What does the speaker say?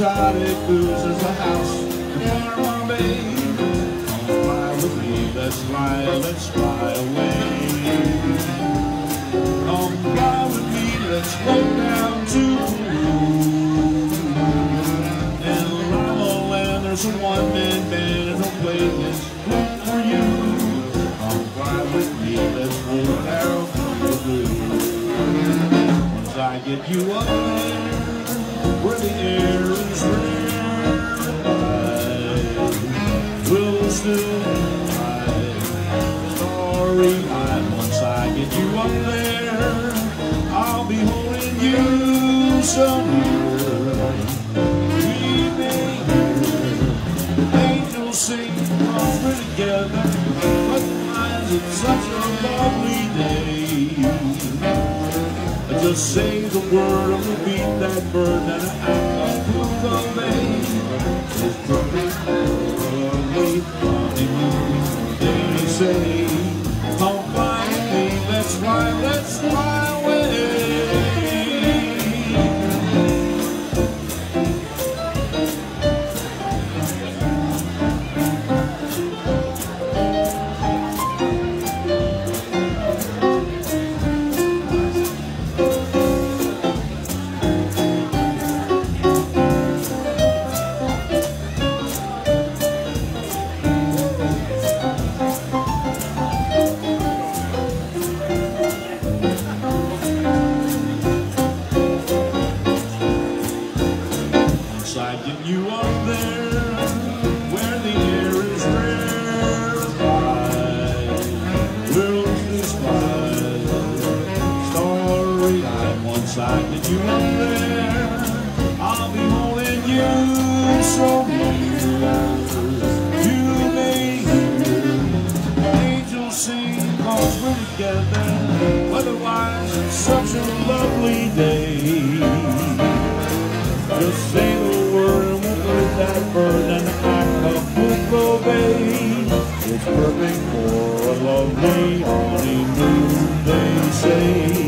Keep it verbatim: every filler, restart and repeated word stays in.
exotic booze. There's a house in Panama Bay. Come fly with me, let's fly, let's fly away. Come fly with me, let's float down to Peru. In Lima Land, there's a one-man band and a playlist for you. Come fly with me, let's float down to Peru. Once I get you up there, where the air is rarefied, we'll still ride starry night. Once I get you up there, I'll be holding you so near. We may hear angels sing, cause we're together, but it's such a lovely day. Just say the word and we'll beat that bird and Acapulco Bay is perfect for a late honeymoon. They say, come fly with me, let's fly, let's fly away. I get you up there, where the air is rarefied, we'll just fly starry night. Once I get you up there, I'll be holding you so near. You may hear angels sing, cause we're together, otherwise it's such a lovely day. Just say the word and we'll put that bird in Acapulco Bay. It's perfect for a lovely honeymoon, they say.